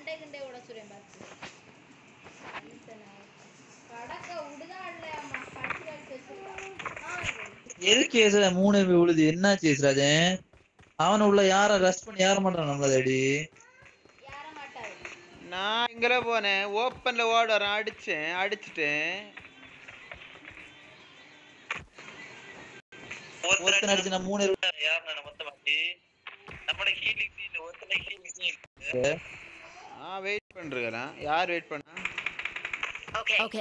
Kinte ஓட சுரேன் பார்த்து கடக்க விடுதாடல அம்மா கடிச்சு கடிச்சு வச்சிருக்கான். எதுக்கு ஏசுற 3 விழுது என்னாச்சு ஏசுராஜன்? அவன் உள்ள யார ரஷ் பண்ணி யார மாட்டான் நம்மள தேடி யார மாட்டாரு. நான் இங்கல போனேன் ஓப்பன்ல ஓடுறேன் அடிச்சிட்டேன் ஒருத்தன் அடிச்சு நான் 3 யார் நான் மொத்தமாட்டி நம்மள ஹீலிங் சீன் ஒருத்தனை ஹீலிங் சீன் வெயிட் பண்றேன். யார் வெயிட் பண்ணா? ஓகே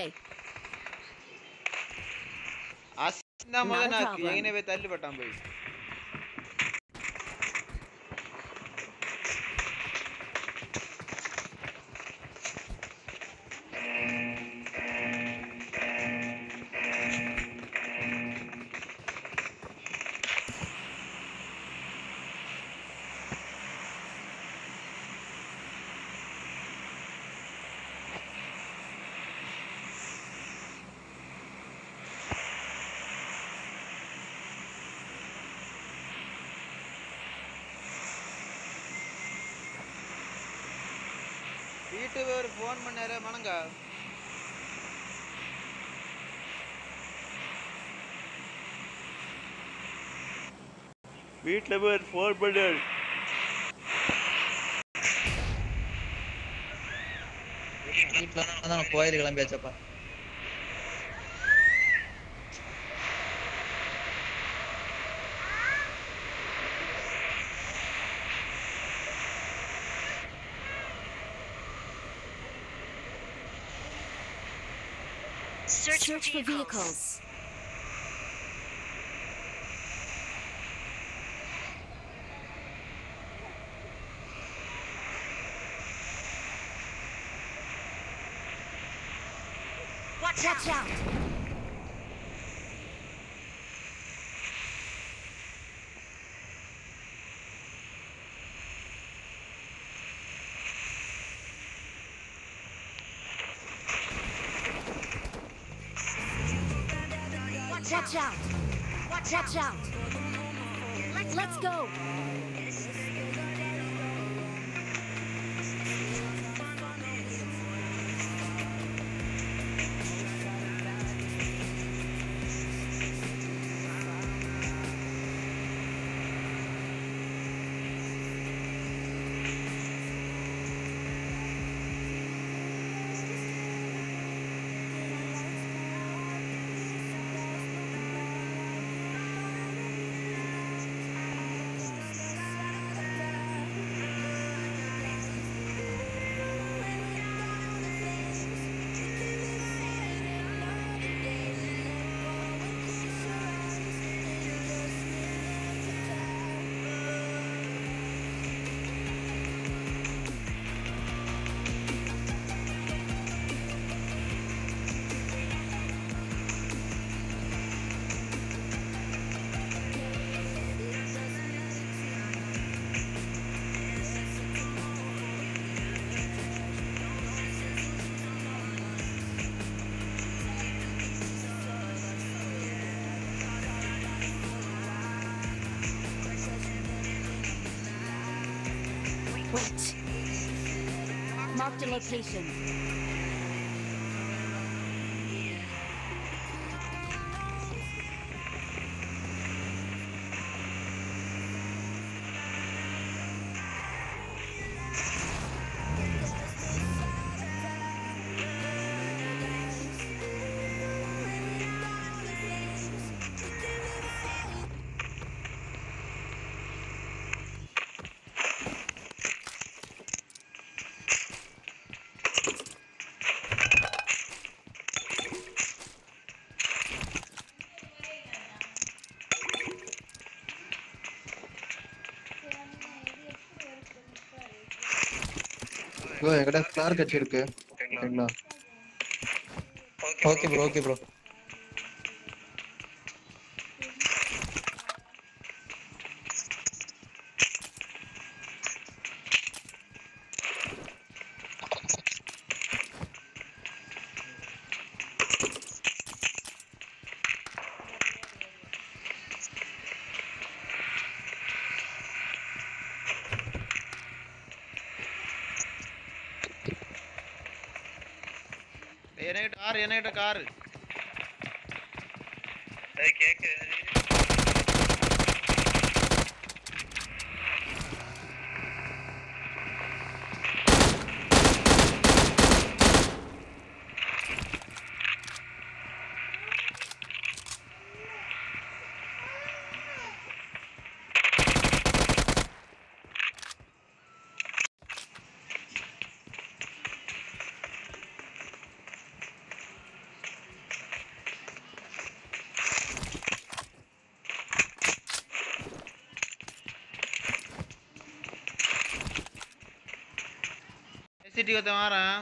அஸ்னா மதனாக்கு எங்கனே போய் தள்ளி பட்டான் போய். வீட்டுக்கு ஒரு ஃபோன் பண்ணாரு மணங்க. வீட்டுல போய் ஒரு ஃபோன் பண்ணாரு. வீட்டுல தான் கோயில் கிளம்பியாச்சப்பா. Search for vehicles. Watch out! Watch out! Let's go! Wait. Marked a location. Bro எங்கடா ஸ்டார் கட்சி இருக்கு ஓகேங்களா? Okay bro okay bro. என்கிட்ட கார் அது கேக்குது சிட்டி ஒருத்த வாரான்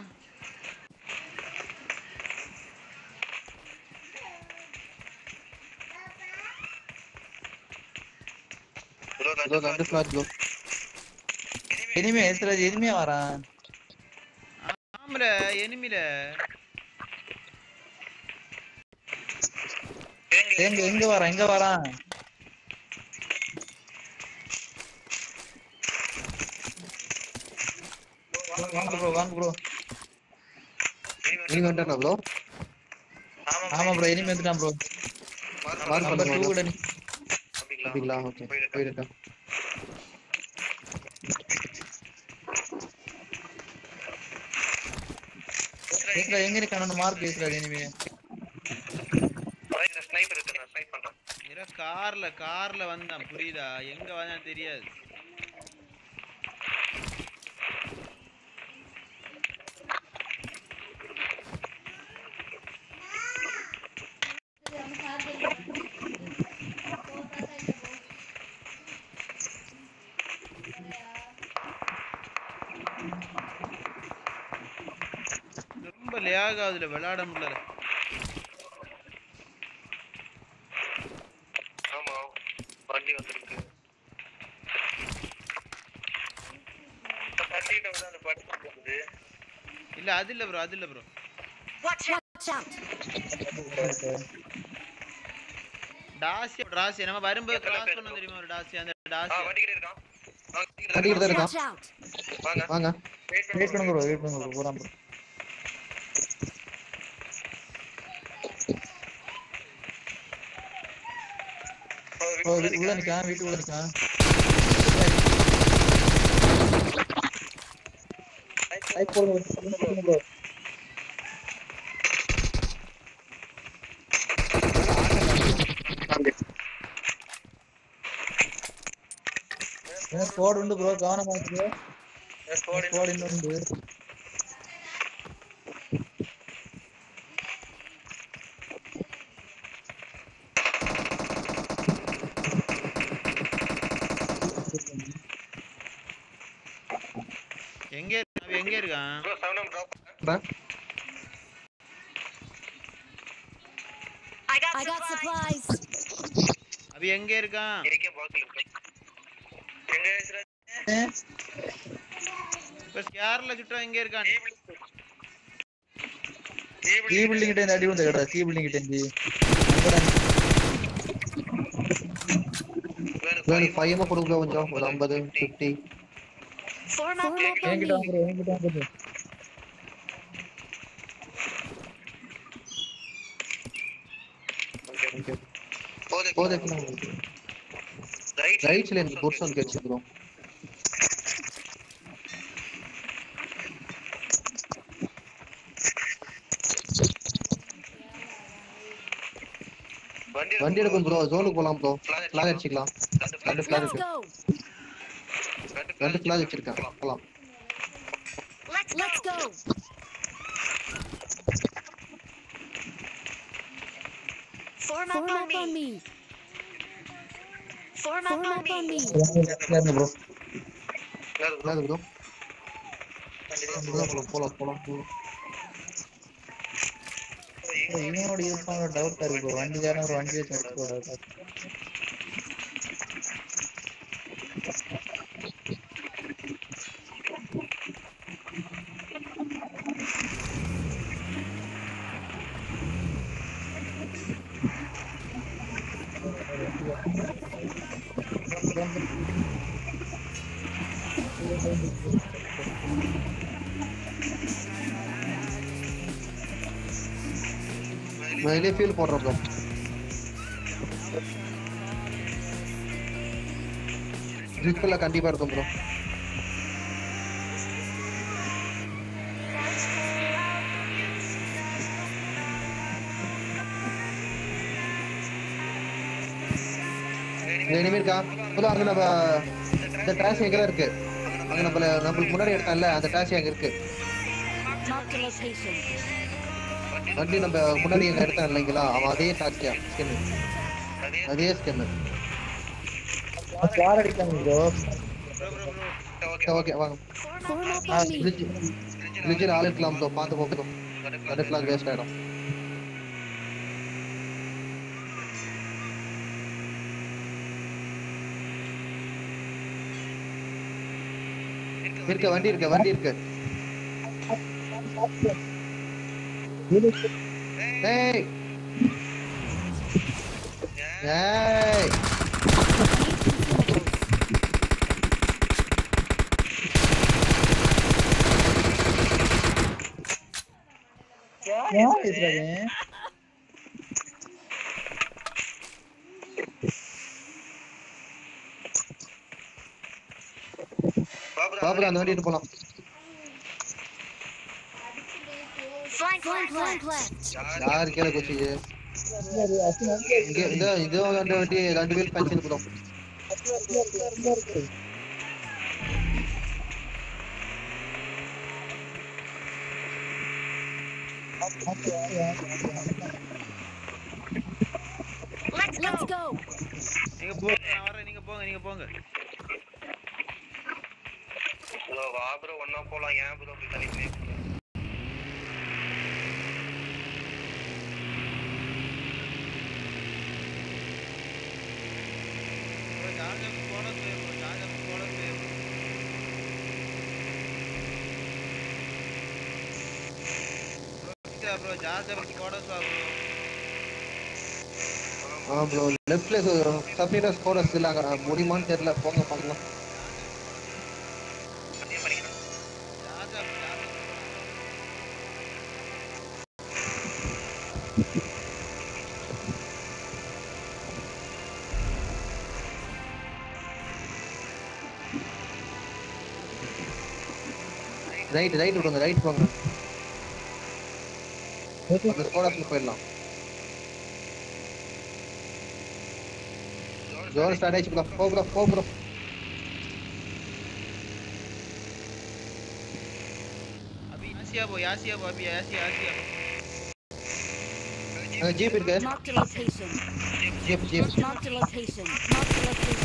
ப்ரோ ரெண்டு ஃபிளாட் ப்ரோ எனிமே எஸ்ராஜ் எனிமே வரான் ஆம்ல எனிமில எங்க வரான் வாங்க ப்ரோ நீங்க வந்துட்டா ப்ரோ ஆமா ப்ரோ எனிமே வந்துட்டான் ப்ரோ மார்க் நம்பர் 2 பண்ணுங்க கூட அப்படிங்களா ஓகே போயிடுங்க எஸ்ராஜ் எங்க இருக்கானு மார்க் எஸ்ராஜ் எனிமே ஸ்னைப்பர் இருக்கு நான் ஸ்னைப் பண்றேன் இர கார்ல வந்தான் புரியுதா எங்க வந்தான் தெரியாது நம்ம சார்ஜர் போட்டா ரொம்ப லேக் ஆகுதுல விளையாட முடியல ஆமா வண்டி வந்திருக்கு பட்டிட்ட வந்து அந்த பட்டி போகுது இல்ல அது இல்ல ப்ரோ Watch out! டாசி நம்ம வரும்போது கிராஸ் பண்ண தெரியுமா ஒரு டாசி அந்த டாசி வண்டிக்கிட்ட இருக்கான் வண்டிக்கிட்ட தான் இருக்கான் Watch out! வாங்க வெயிட் பண்ணுங்க ப்ரோ போறான் ப்ரோ உள்ள நிக்கான் வீட்டுக்குள்ள நிக்கான் லைக் போடுங்க ப்ரோ ஸ்குவாட் உண்டு ப்ரோ கவனமா இருக்கு ஸ்குவாட் இன்னும் உண்டு எங்க இருக்கான் bro sound drop I got supplies. அவ எங்க இருக்கான் இருக்கே பாக்கல எங்க ஏசுற பஸ் யார்ல சுட்டா எங்க இருக்கான் சி பில்டிங் கிட்ட இந்த அடி வந்து கேடா சி பில்டிங் கிட்ட இருந்து வேணும் 5 கொடுங்க கொஞ்சம் ஒரு 50 50 Form up on என்கிட்ட me. வாங்க ஓகே போதே ரைட்ல இருந்து போர்ஷன் கேட்சி ப்ரோ வண்டி எடுக்கும் ப்ரோ ஜோனுக்கு போலாம் ப்ரோ ஃபிளாக் அடிச்சுக்கலாம் ரெண்டு ஃபிளாக் Let's இருக்கு go. ரெண்டு ஃபிளாக் வச்சிருக்கேன் போலாம் Let's go. Form up on me. Form up on me. Bro flag bro போலாம் இவனோட யூஸ் பண்ண டவுட்டா இருக்கு ப்ரோ வண்டி தான ஒரு வண்டி வச்சு போடாது வெளியே ஃபீல் போடுறோம் ப்ரோ. ஜிப்ல கண்டிப்பா இருக்கும் ப்ரோ. இனிமே இருக்கா ப்ரோ? அங்க நம்ம இந்த ட்ராஷ் எங்க இருக்கு? அங்க நம்மளுக்கு முன்னாடி எடுத்தான்ல அந்த ட்ராஷ் எங்க இருக்கு? Marked a location. வண்டி நம்ம முன்னாடி எங்க எடுத்தான் இல்லைங்களா, அவன் அதே டாக்ஸியா ஸ்கின், அதே ஸ்கின். ஃபிளார் அடிக்காம ப்ரோ. ஓகே வாங்க. Form up on me. ரிஜில் ஆள் இருக்கலாம் ப்ரோ, பார்த்து போகிறோம். ரெட் ஃபிளாக் வேஸ்ட் ஆயிடும். வண்டி இருக்கு. ஏய் ஏய் क्या इस रहे हैं? பாபுரா அந்த வண்டிட்டு போலாம். Flank left. யார் கீழே குச்சிது? இங்க இதோ ரெண்டு பேர் பஞ்சில் ப்ரோ. Let's go. நீங்க போங்க, நான் வரேன். நீங்க போங்க. ப்ரோ வா ப்ரோ ஒண்ணா போலாம். ஏன் ப்ரோ இப்படி தனிப்பே? bro, charge up squatters bro. bro, left place submit squatters இல்லங்க முடியுமான்னு தெரியல. போங்க பார்க்கலாம். ரைட் விடுங்க, ரைட் போங்க. அந்த ஸ்குவாட்ஸ்க்கு போயிடலாம். ஜோர் ஸ்டார்ட் ஆயிச்சு ப்ரோ. போ ப்ரோ. अभी यासिया बो अभी यासिया जीप इधर Marked a location. Jeep Marked a location. Marked a location.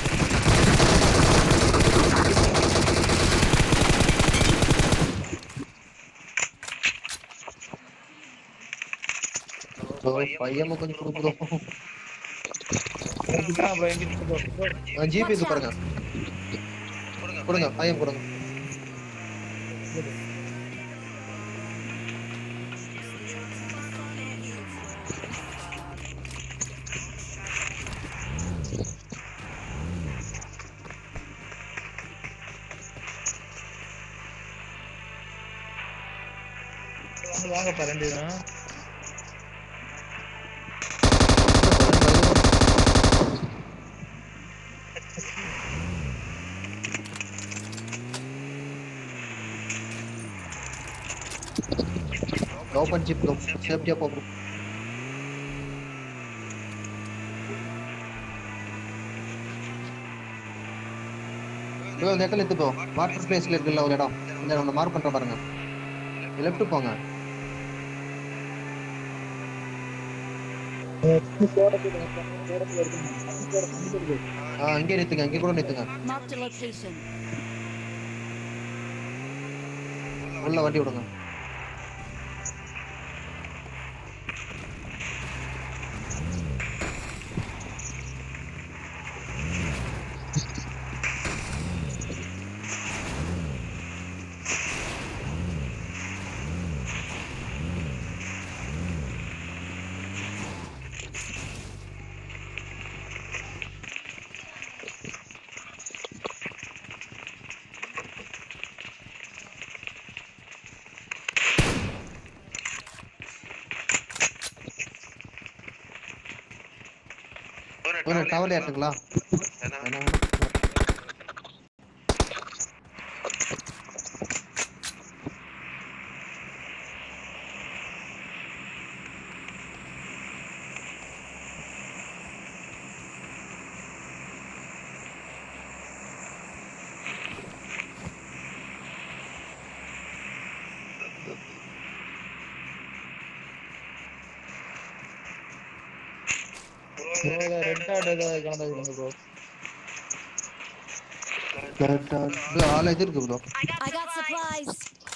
तो पையன் கொஞ்சம் குடு ப்ரோ. கிட்டா ப்ரோ எங்க ஜிபி இது பாருங்க. கொடுங்க பையன் கொடுங்க. வாங்க பா ரெண்டு தான். ஓபன் ஜிப் ப்ரோ, சேஃப்டியா போ ப்ரோ. ப்ரோ இந்த இடத்துல ப்ரோ வாட்டர் ஸ்பேஸ்ல இருக்குல்ல ஒரு இடம், இந்த ஒன்னு மார்க் பண்ற பாருங்க. லெஃப்ட் போங்க. இங்கே நிறுத்துங்க, இங்கே கூட நிறுத்துங்க. Marked a location. உள்ள வண்டி விடுங்க. ஒரு டவர்ல ஏத்துங்களா வேணாம் ரெட் டாட் ஏதாவது கலந்து விடுங்க ப்ரோ. ப்ரோ ஆல் இது இருக்கு bro I got supplies.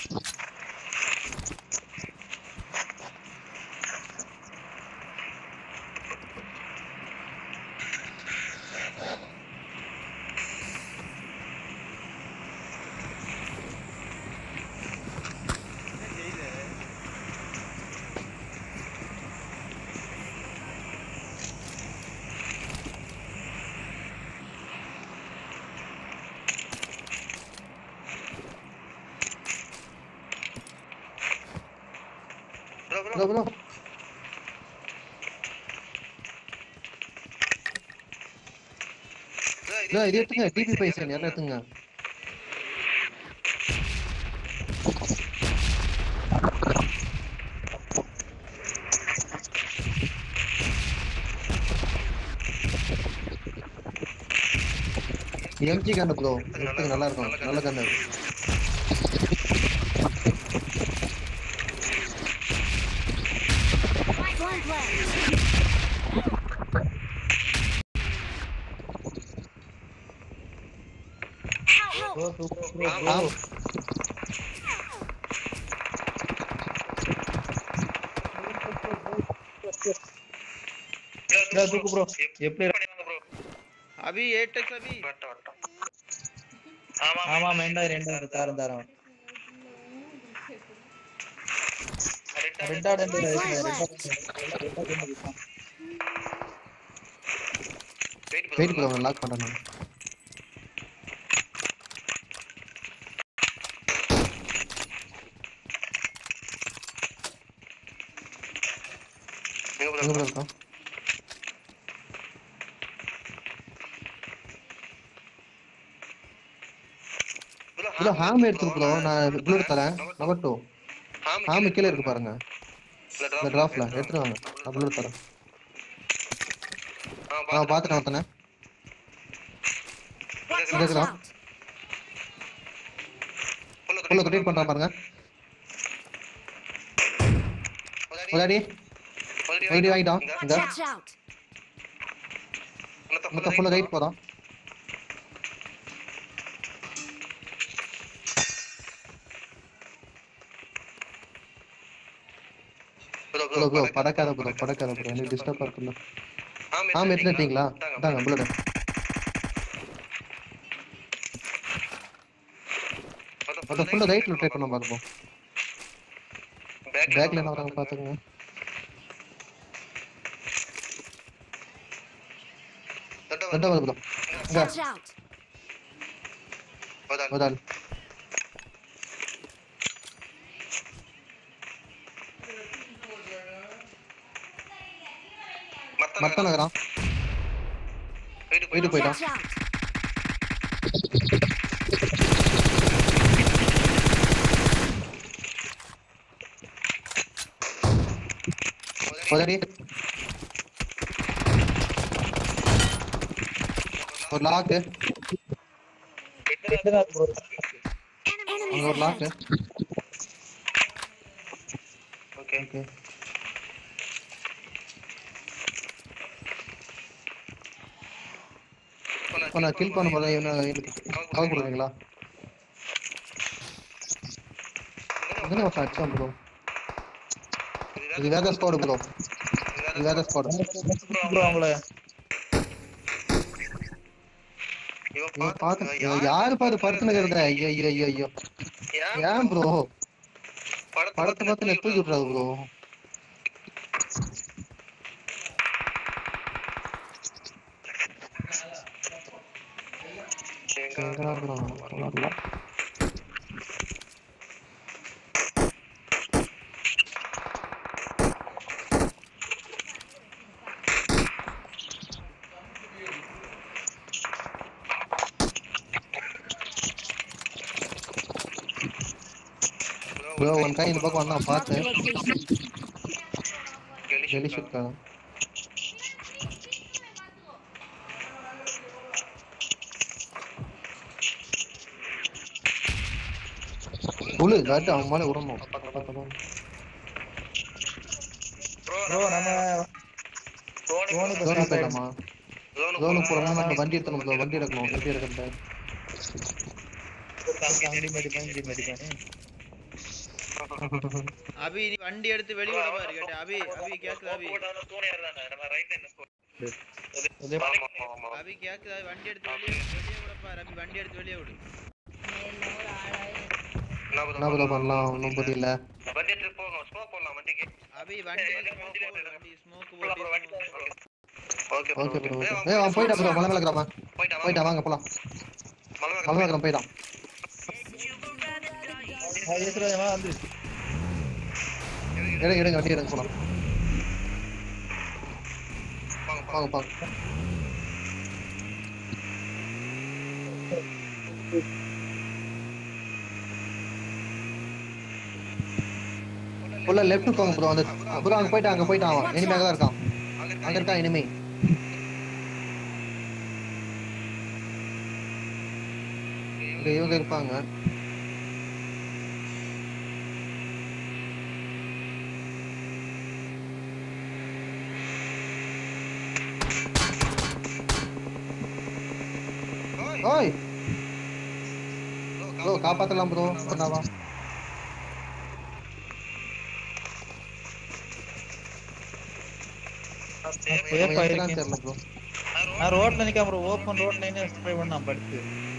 Bro bro bro இது எடுத்துங்க டிபி பைசா யாரா எடுத்துங்க எம்ஜி கண்ணு ப்ரோ எடுத்துங்க நல்லா இருக்கும் நல்ல கண்ணு Flank left. Bro bro bro ஆ ப்ரோ தூக்கு ப்ரோ. எப்படி அபி 8x அபி. ஆமா ரெண்டாயிரம் தாரம் ரெட் டாட் எந்த வெயிட் ப்ரோ லாக் பண்றேன் நான் எங்க ப்ரோ இருக்கோம் ப்ரோ ஹாம் எடுத்து ப்ரோ நான் புல்லட் தரேன் நம்பர் 2 ஹாம் கீழ இருக்கு பாருங்க இந்த டிராப்ல எடுத்து வாங்க நான் புல்லட் தரேன் பாத்துட்டேன் ஒருத்தனை Watch இருக்குதா out. புல்ல ரொட்டேட் பண்றான் பாருங்க ஒரேடி வாங்கிட்டான் இங்க Watch out. மொத்த ஃபுல்லா ரைட் போறான் ப்ரோ படக்காத ப்ரோ எனக்கு டிஸ்டர்ப் இருக்குல்ல ஆம் எடுத்துட்டீங்களா இந்தாங்க புல்லட் மொத்த ஃபுல்லா ரைட் ரொட்டேட் பண்ண பாருங்க பேக்ல என்ன வராங்க பாத்துக்கங்க ரெண்டா வருது ப்ரோ Watch out. முதல் மத்த நகரம் வீட்டு போயிட்டான் Watch out. முதடி ஒரு லாக்கு Enemies அங்க ஒரு லாக்கு ahead. ஓகே இப்போ நான் கில் பண்ண போறேன் இவனை கவர் கொடுக்குறீங்களா என்ன ஒரு அடிச்சான் ப்ரோ இது வேற ஸ்குவாட் ப்ரோ இது வேற ஸ்குவாட் ப்ரோ அவங்கள பாத்து யாரு பாரு படுத்துன்னு இருக்கிறத ஐயோ ஏன் ப்ரோ படத்தை பார்த்து நான் தூக்கி விட்றாது ப்ரோ ப்ரோ ஒன் கை இந்த பக்கம் வந்தா Marked பாத்து a location. வெளி ஷூட் காணோம் புலு காட்டு அவன் மேல உறணும் ப்ரோ நம்ம தோனி ஜோனுக்கு போயிடலாமா ஜோனுக்கு போறோம்னா நம்ம வண்டி எடுக்கணும் ப்ரோ வண்டி எடுக்கணும் வண்டி எடுக்கணும் அபி நீ வண்டி எடுத்து வெளிய விட பாரு கேட்ட அபி கேக்குதா அபி தூண் ஏறதானே நம்ம ரைட்ல என்ன அபி கேக்குதா வண்டி எடுத்து வெளிய விட பாரு அபி வண்டி எடுத்து வெளிய விடு என்ன ப்ரோ பண்ணலாம் ஒன்றும் புரியல வண்டி எடுத்து போகணும் ஸ்மோக் போடலாம் வண்டிக்கு அபி வண்டி ஸ்மோக் போடு ஓகே ஓகே ப்ரோ அவன் போயிட்டா ப்ரோ மலை மேல கிராம போயிட்டா வாங்க போலாம் மலை மேல கிராம போயிட்டான் எடுங்க வண்டி எடுங்க போலாம் வாங்க வாங்க உள்ள லெஃப்ட் போங்க ப்ரோ அந்த ப்ரோ அங்க போயிட்டான் அவன் எனிமே தான் இருக்கான் அங்க இருக்கான் எனிமே இவங்க இருப்பாங்க ஓய் ப்ரோ காப்பாத்தலாம் ப்ரோ என்னவா தெரியல ப்ரோ நான் ரோட்ல நிக்காம ப்ரோ ஓபன் ரோட்ல நின்னு ஸ்ப்ரே பண்ணா படுத்து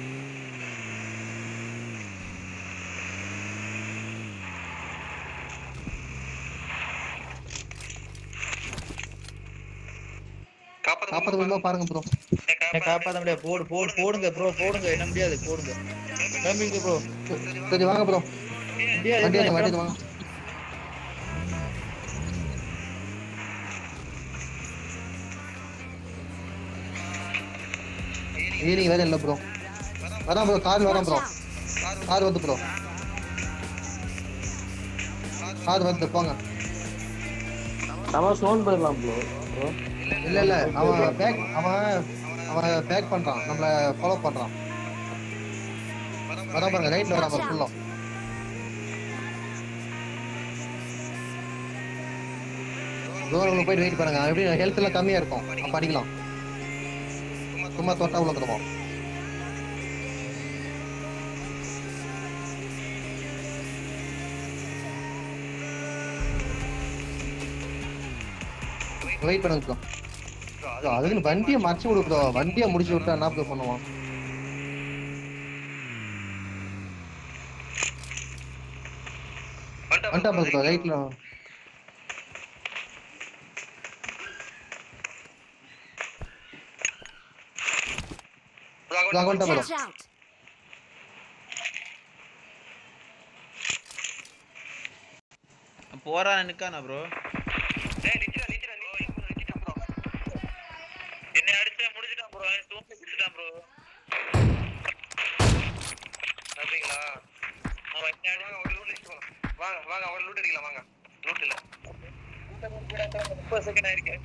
காப்பாத்த முடியுமா பாருங்க ப்ரோ காப்பாத்த முடியாது போடுங்க ப்ரோ போடுங்க என்ன முடியாது போடுங்க கிளம்பிங்க ப்ரோ சரி வாங்க ப்ரோ வண்டி வாங்க ஈவினிங் வேற இல்ல ப்ரோ வரான் ப்ரோ கார் வரான் ப்ரோ கார் வந்து ப்ரோ கார் வந்து போங்க நம்ம ஸ்டோன் போயிடலாம் ப்ரோ இல்ல அவன் பேக் பண்றான் நம்மள ஃபாலோ பண்றான் வரான் பாருங்க ரைட்ல வரான் பாருங்க ஃபுல்லா ப்ரோ போய் வெயிட் பண்ணுங்க எப்படி ஹெல்த் எல்லாம் கம்மியா இருக்கும் அப்ப அடிக்கலாம் சும்மா தொட்டா விழுந்துருவோம் வெயிட் பண்ணுங்க ப்ரோ அதுக்கு வண்டியை மறைச்சு விடு ப்ரோ வண்டியை முடிச்சு விட்டா என்ன ப்ரோ பண்ணுவான் வந்துட்டா ப்ரோ ரைட்ல வந்துட்டா ப்ரோ Watch out. போறானே நிக்கானா ப்ரோ டேய் நிச்சிரா ப்ரோ என்ன அடிச்சு முடிச்சிட்டான் ப்ரோ தூக்கி விட்டுட்டான் ப்ரோ அப்படிங்களா அவன் என்ன ஒரு லூட் அடிச்சு வாங்க ஒரு லூட் அடிக்கலாம் வாங்க லூட் இல்ல 30 செகண்ட் ஆயிருக்கு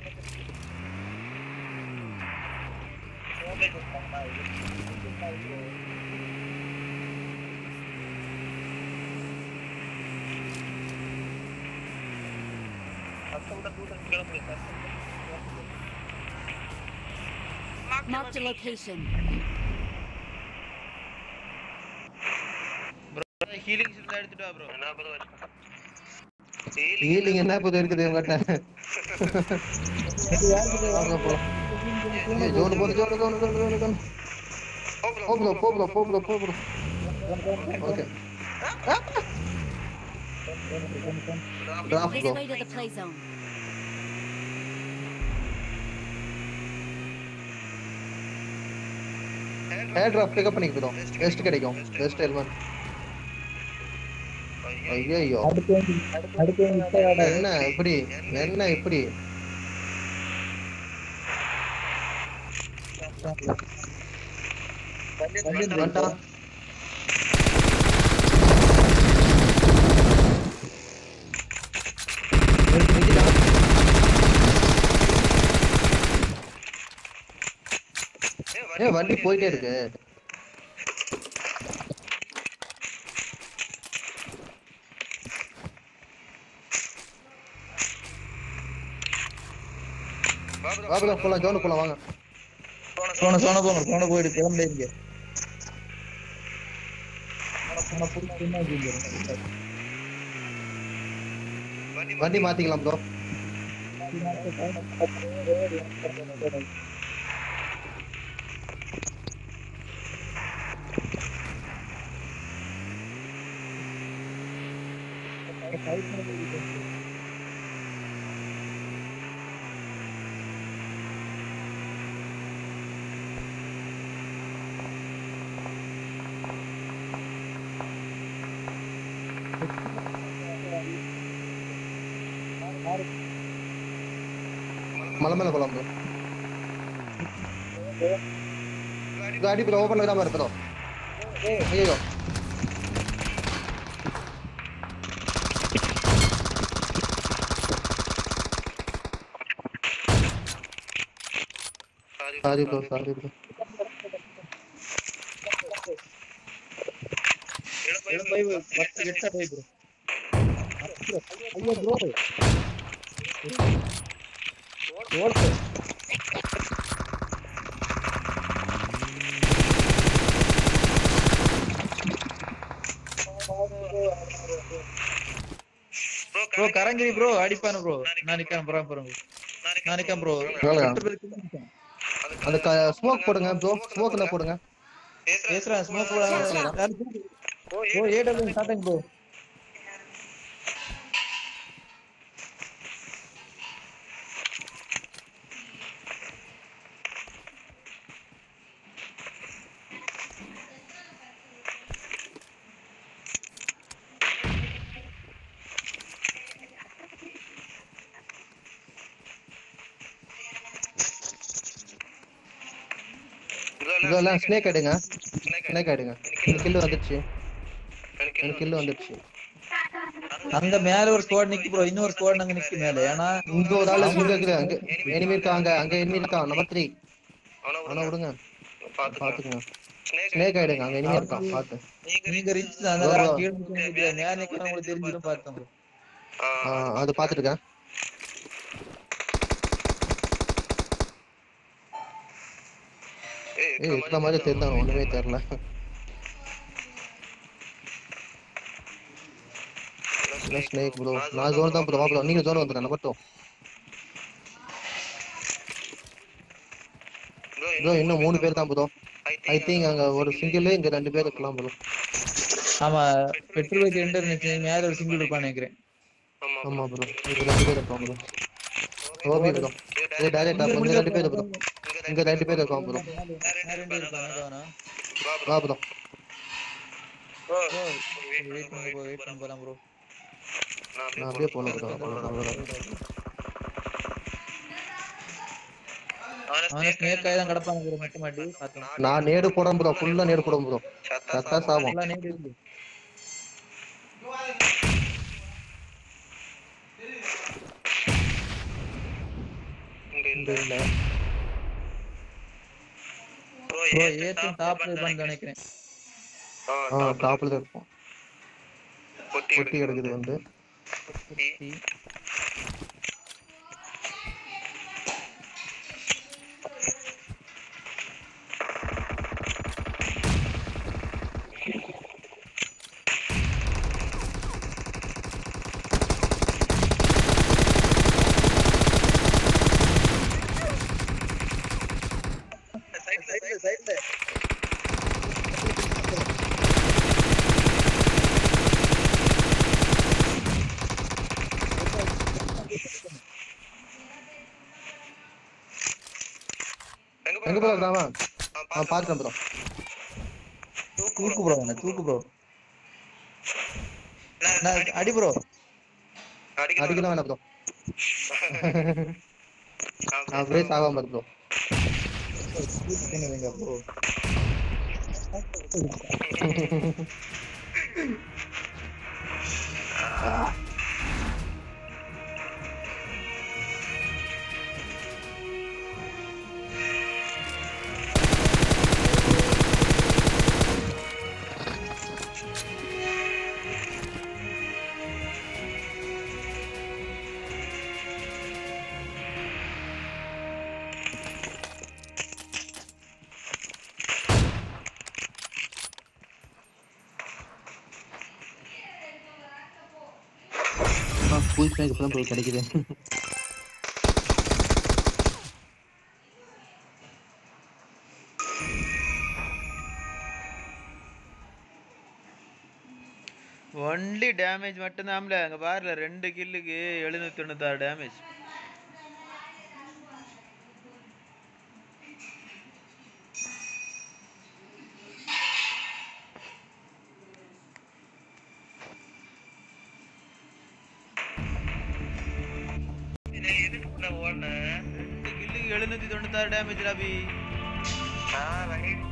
Marked a location. Bro healing இருந்தா எடுத்துட்டு வா ப்ரோ என்ன ப்ரோ ஹீலிங் என்ன ப்ரோ இருக்குது உங்ககிட்ட வாங்க ப்ரோ ஜோன் போ bro okay drop This bro way to the play zone. Air drop pickup பண்ணிக்கிறோம் வெஸ்ட் கிடைக்கும் வெஸ்ட் ஹெல்மெட் ஐயோ என்ன இப்படி வந்துட்டான் வண்டி போயிட்டே இருக்கு. வாங்க போலாம், ஜோனு போலாம் வாங்க. போன போயிட்டு கிளம்பல இங்க. வண்டி மாத்திக்கலாம் ப்ரோ. மலை மேல போலாம் ப்ரோ. காடி ப்ரோ ஓபன்ல தான் பாரு ப்ரோ. ஐயோ சாரி ப்ரோ. ப்ரோ கரங்கிரி ப்ரோ அடிப்பானு ப்ரோ. நான் நிக்கிறேன் ப்ரோ. அந்த ஸ்மோக் போடுங்க ப்ரோ. ஸ்மோக்ல போடுங்க. பேசுறேன் ஸ்மோக் போடுங்க. ஓ ஏடபிள்யூ ஸ்டார்டிங் ப்ரோ. இதெல்லாம் ஸ்னேக் ஆயிடுங்க. எனக்கு கில் வந்துருச்சு. அங்க மேல ஒரு ஸ்குவாட் நிக்கு ப்ரோ. இன்னொரு ஸ்குவாட் அங்க நிக்கு மேல. ஏனா இங்க ஒரு ஆளு இங்க இருக்குது. அங்க எனிமி இருக்காங்க. அங்க எனிமி இருக்கான் நம்பர் 3. அவன விடுங்க. பாத்துங்க. ஸ்னேக் ஆயிடுங்க. அங்க எனிமி இருக்கான் பாத்து. நீங்க ரிச் அந்த கீழ நிக்குங்க. மேல நிக்கிறவங்க தெரிஞ்சிரும் பார்த்தோம் ப்ரோ. அது பாத்துட்டேன். இந்த மாதிரி தெரியல, ஒண்ணுமே தெரியல. Snake bro. நான் ஜோன் தான் ப்ரோ. ப்ரோ நீங்க ஜோன் வந்துடுங்க மட்டும். ப்ரோ இன்னும் 3 பேர் தான் ப்ரோ. ஐ திங்க் அங்க ஒரு சிங்கிள், இங்க 2 பேர் இருக்கலாம் ப்ரோ. ஆமா பெட்ரோல் வைக்க ரெண்டு இருந்துச்சு. மேல ஒரு சிங்கிள் இருப்பான்னு நினைக்கிறேன். ஆமா ப்ரோ. இங்க 2 பேர் இருப்பாங்க bro. OP bro. Direct up இங்க 2 பேர் ப்ரோ. இங்க 2 பேர் இருக்காங்க ப்ரோ. ரெண்டு இருப்பாங்க தானா? வா ப்ரோ. வெயிட் பண்ண போலாம் ப்ரோ. நான் அப்படியே போலாம் ப்ரோ. அவன ஸ்னேக் ஆயி தான் கடப்பாங்க ப்ரோ. மட்டும் மாட்டி பார்த்தோம். நான் நேடு போறேன் ப்ரோ. ஃபுல்லா நேடு போறேன் ப்ரோ. சத்தா சாவும். ஃபுல்லா நேட் இருக்கு. இங்க இல்ல ப்ரோ. ஏத்தும் டாப்ல இருப்பான்னு நினைக்கிறேன். டாப்ல இருக்கும். பொட்டி கிடக்குது வந்து. சைடுல எங்க ப்ரோ இருக்கான்? பாத்துட்டேன் ப்ரோ. தூக்கு ப்ரோ. நான் அடி ப்ரோ. அடிக்கலாம் வேணாம் ப்ரோ. நான் பிரேஸ் ஆகாம ப்ரோ. ப்ரோ ஃபுல் ஸ்மேக் இப்பதான் ப்ரோ கிடைக்குது. ஒன்லி டேமேஜ் மட்டும்தான்ல. அங்க பாருல 2 கில்லுக்கு 796 டேமேஜ். எதுக்கு ஓடுன 2 கில்லுக்கு 796 டேமேஜ் ராபி. ரைட்